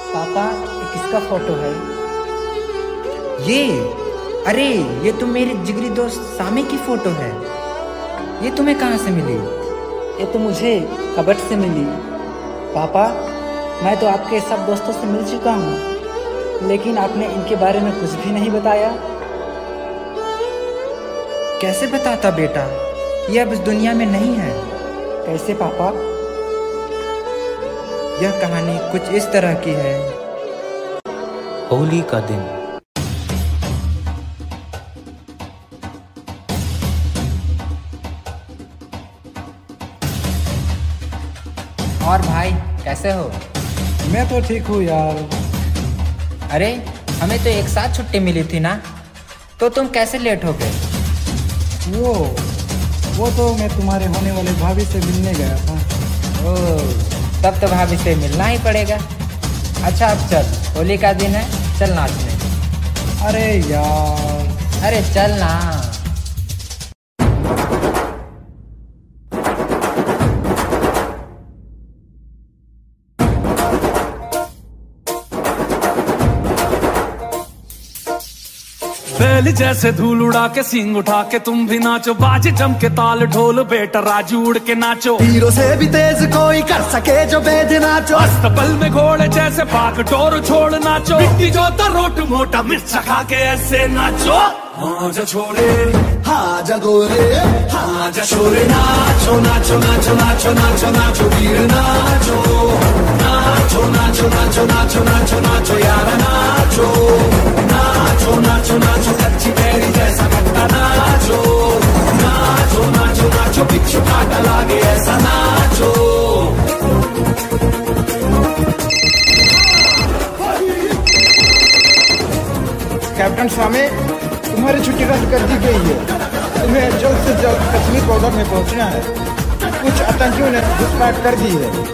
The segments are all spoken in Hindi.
पापा, ये किसका फोटो है? ये अरे ये तो मेरे जिगरी दोस्त सामी की फोटो है। ये तुम्हें कहाँ से मिली? ये तो मुझे कबट से मिली। पापा, मैं तो आपके सब दोस्तों से मिल चुका हूँ, लेकिन आपने इनके बारे में कुछ भी नहीं बताया। कैसे बताता बेटा, ये अब इस दुनिया में नहीं है। कैसे पापा? यह कहानी कुछ इस तरह की है। होली का दिन। और भाई कैसे हो? मैं तो ठीक हूँ यार। अरे हमें तो एक साथ छुट्टी मिली थी ना, तो तुम कैसे लेट हो गए? वो तो मैं तुम्हारे होने वाले भाभी से मिलने गया था। ओह, तब तो भाभी से मिलना ही पड़ेगा। अच्छा अब चल, होली का दिन है, चल नाचने। अरे यार, अरे चल ना। बैल जैसे धूल उड़ा के सींग उठा के तुम भी नाचो, बाजे जम के ताल ढोल बेटा राजू उड़ के नाचो। हीरो से भी तेज कोई कर सके जो बेद नाचो। अस्तबल में घोड़े जैसे भाग टोर छोड़ नाचो। मिट्टी जोता रोट मोटा मिर्च खा के ऐसे नाचो। हाँ जा छोरे, हाँ जा गोरे, हाँ जा छोरे, नाचो नाचो नाचो नाचो नाचो नाचो वीर नाचो, नाचो नाचो नाचो नाचो नाचो नाचो यार नाचो, नाचो नाचो नाचो कच्ची कैरी जैसा खट्टा नाचो, नाचो नाचो नाचो बिच्छू काटा लागे ऐसा नाचो। कैप्टन स्वामी, तुम्हारी छुट्टी रद्द कर दी गई है। तुम्हें जल्द से जल्द कश्मीर बॉर्डर में पहुंचना है। कुछ आतंकियों ने घुसपैठ कर दी है।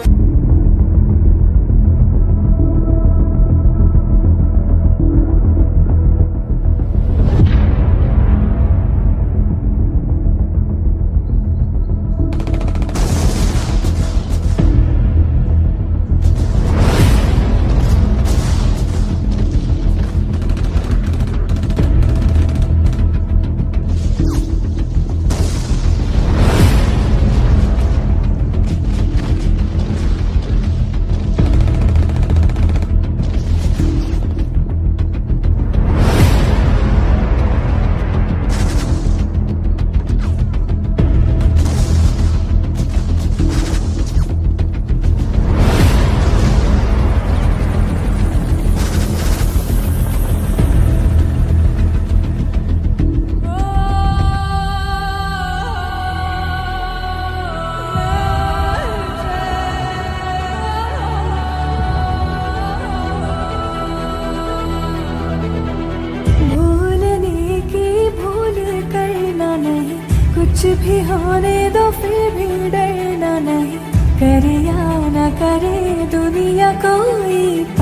कुछ भी होने दो फिर भी डरना नहीं, करे या न करे दुनिया कोई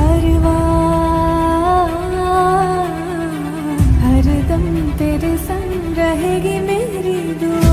परवाह, हरदम तेरे संग रहेगी मेरी दुआ।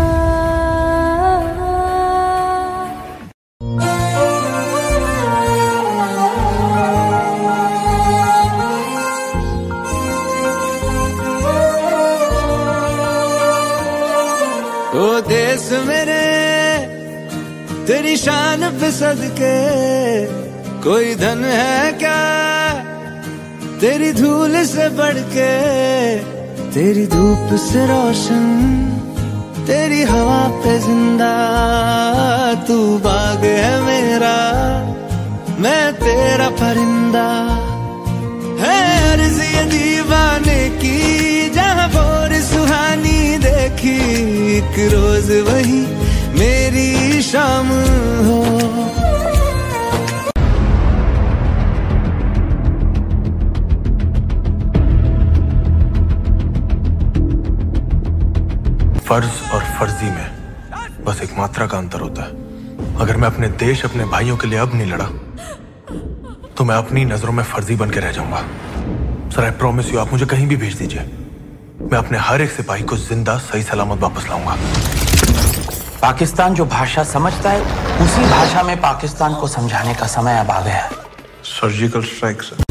ओ देश मेरे तेरी शान पे सदके, कोई धन है क्या तेरी धूल से बढ़ के, तेरी धूप से रोशन तेरी हवा पे जिंदा, तू बाग है मेरा मैं तेरा परिंदा, है अर्ज़ ये दीवाने की जहाँ भोर सुहानी देखी, एक रोज वही मेरी शाम हो। फर्ज और फर्जी में बस एक मात्रा का अंतर होता है। अगर मैं अपने देश अपने भाइयों के लिए अब नहीं लड़ा तो मैं अपनी नजरों में फर्जी बन के रह जाऊंगा। सर आई प्रॉमिस यू, आप मुझे कहीं भी भेज दीजिए, मैं अपने हर एक सिपाही को जिंदा सही सलामत वापस लाऊंगा। पाकिस्तान जो भाषा समझता है उसी भाषा में पाकिस्तान को समझाने का समय अब आ गया है। सर्जिकल स्ट्राइक से।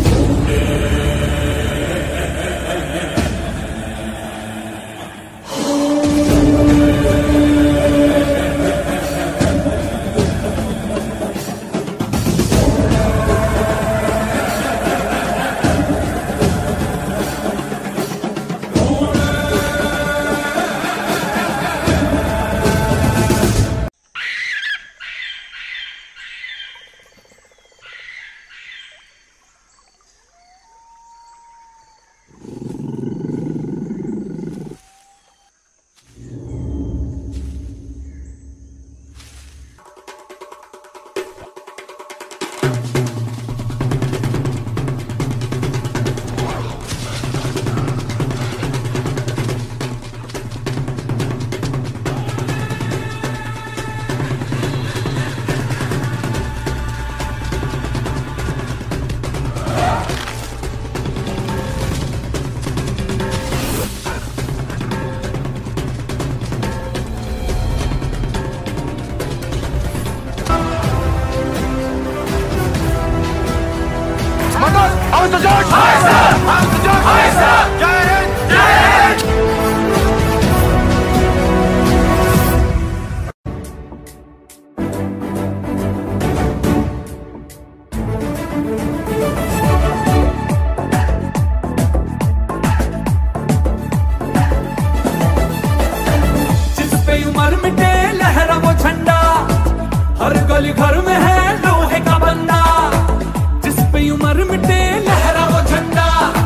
गली घर में है लोहे का बंदा, जिस पे उम्र मिटे लहरा वो झंडा।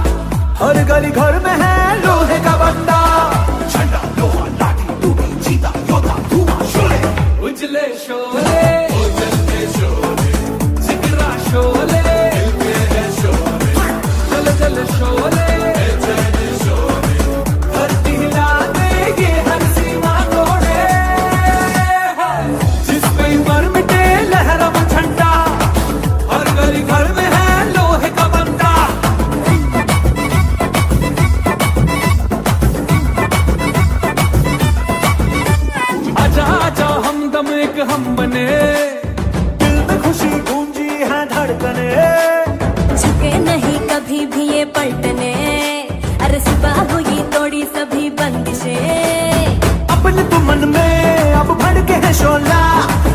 हर गली घर में है लोहे का बंदा, झंडा लोहा लाठी टूटी जीता योद्धा धुआं शोले, उजले शोले उजलते शोले, जिगरा शोले दिल के शोले, जल जल शोले जल शोले, धरती हिला दे ये हर सीमा तोड़े। जिस पे उम्र मिटे लहरा वो झंडा, हर गली घर में है लोहे का बंदा। आजा आजा हमदम एक हम बने, दिल में खुशी गूंजी है धड़कने, झुके नहीं कभी भी ये पलटने, अरे सुबह हुई तोड़ी सभी बंदिशें। अपने तुमन में अब भड़के है शोला,